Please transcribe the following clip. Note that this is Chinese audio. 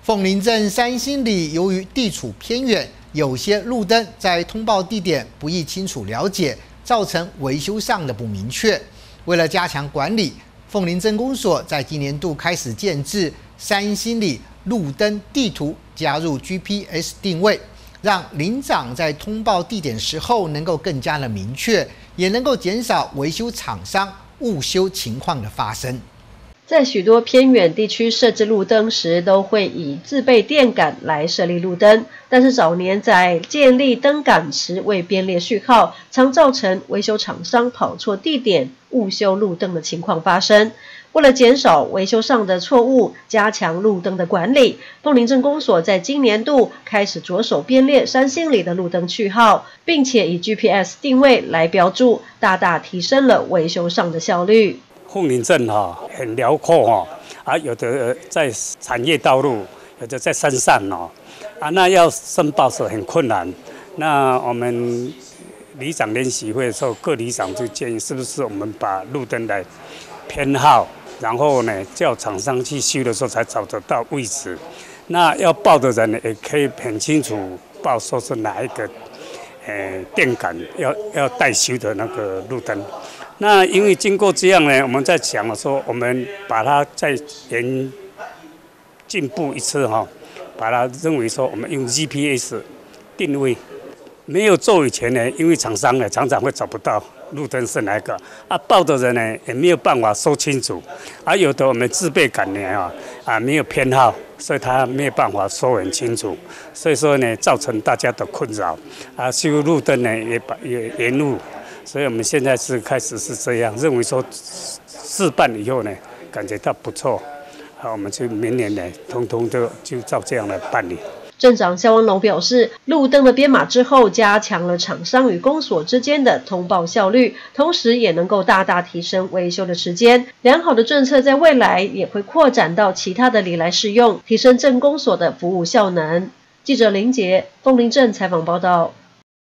凤林镇三星里由于地处偏远，有些路灯在通报地点不易清楚了解，造成维修上的不明确。为了加强管理，凤林镇公所在今年度开始建置三星里路灯地图，加入 GPS 定位，让里长在通报地点时候能够更加的明确，也能够减少维修厂商误修情况的发生。 在许多偏远地区设置路灯时，都会以自备电杆来设立路灯，但是早年在建立灯杆时未编列序号，常造成维修厂商跑错地点、误修路灯的情况发生。为了减少维修上的错误，加强路灯的管理，凤林镇公所在今年度开始着手编列三星里的路灯序号，并且以 GPS 定位来标注，大大提升了维修上的效率。 凤林镇很辽阔有的在产业道路，有的在山上那要申报是很困难。那我们里长联席会的时候，各里长就建议，是不是我们把路灯来编号，然后呢叫厂商去修的时候才找得到位置。那要报的人也可以很清楚报说是哪一个电杆要代修的那个路灯。那因为经过这样呢，我们在想说，我们把它再进步一次把它认为说，我们用 GPS 定位。没有做以前呢，因为厂商呢常常会找不到路灯是哪一个报的人呢也没有办法说清楚，有的我们自备杆呢没有编号，所以他没有办法说很清楚，所以说呢造成大家的困扰修路灯呢也延误。所以我们现在开始是这样认为说，试办以后呢，感觉到不错，我们就明年呢，通通就照这样来办理。 镇长肖文龙表示，路灯的编码之后，加强了厂商与公所之间的通报效率，同时也能够大大提升维修的时间。良好的政策在未来也会扩展到其他的里来适用，提升镇公所的服务效能。记者林杰，凤林镇采访报道。